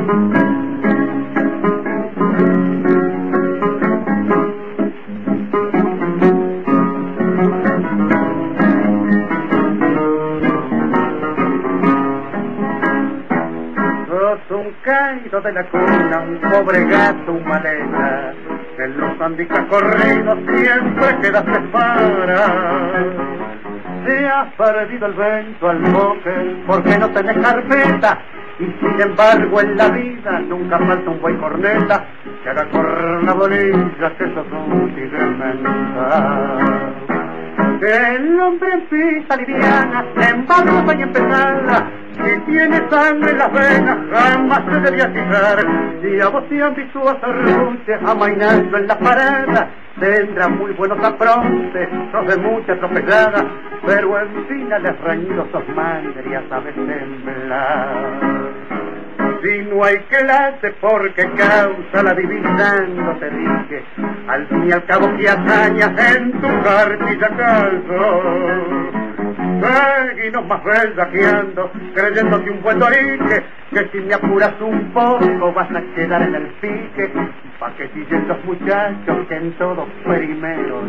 Un caído de la cuna, un pobre gato, un maleta, que en los andicas corridos siempre quedaste para. Te has perdido el vento al boque porque no tenés carpeta, y sin embargo en la vida nunca falta un buen corneta que haga correr una bolilla, que sos útil de mental. Que el hombre en pista liviana, en barba y en pesada, si tiene sangre en las venas, jamás se debía fijar. Si a vos te han visto hacer luces amainando en la parada, tendrá muy buenos aprontes, sos de mucha tropezada, pero en finales reñidos sos madre y ya sabes temblar. Si no hay que late porque causa la divisa, no te dije, al fin y al cabo que hazañas en tu cartilla calzo. Seguinos más bellaqueando, creyéndote un buen dorique, que si me apuras un poco vas a quedar en el pique, pa' que siguen los muchachos que en todo primero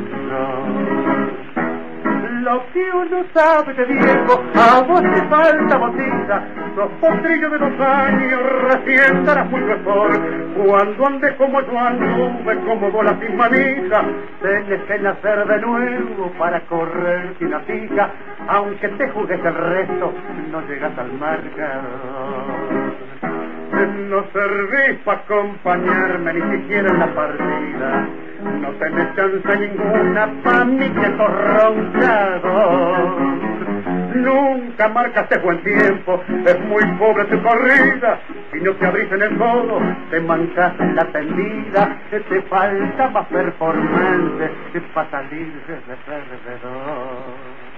son. Lo que uno sabe de viejo, a vos te falta botija, sos potrillo de 2 años, recién estarás muy mejor. Cuando andes como yo anduve, como bola sin manija, tenés que nacer de nuevo para correr sin fija, aunque te jugues el resto, no llegas al marcador. No servís pa' acompañarme ni siquiera en la partida, no tenés chance ninguna pa' mí que corronchado. Nunca marcaste buen tiempo, es muy pobre tu corrida, si no te abrís en el codo, te mancas en la tendida, te falta más performance pa' salir de perdedor.